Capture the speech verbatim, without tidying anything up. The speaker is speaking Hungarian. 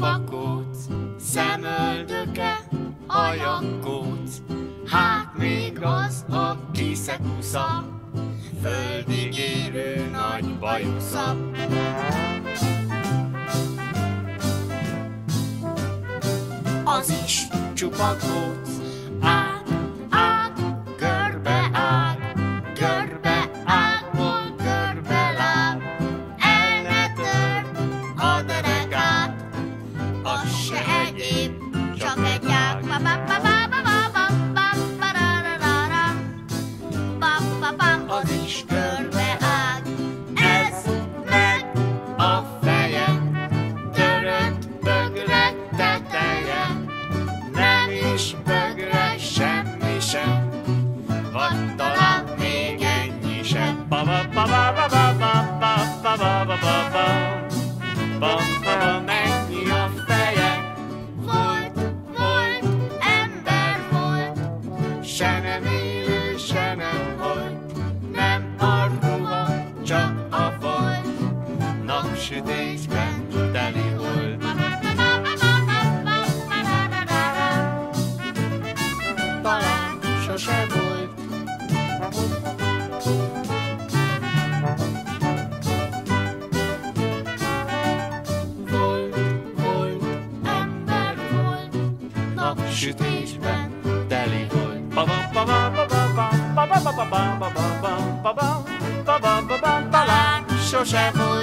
csupa kóc, szemöldöke, haja kóc, hát még az a kisze-kusza, földig érő nagy bajusza. Az is csupa kóc, át, át, görbe ág, görbe ágból görbe láb, el ne törd a derekát, az se egyéb, csak egy ág. Az is görbe ág, ez meg a feje, törött, bögre, teteje, nem is bögre, semmise, vagy talán még ennyi se. Ennyi a feje, volt, volt, ember volt, se nem élő, se nem holt, nem a ruha, csak a folt, napsütésben telihold. Talán sose volt. Volt, volt, ember volt, napsütésben telihold. Talán sose volt.